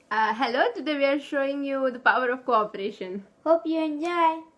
Hello, today we are showing you the power of cooperation. Hope you enjoy.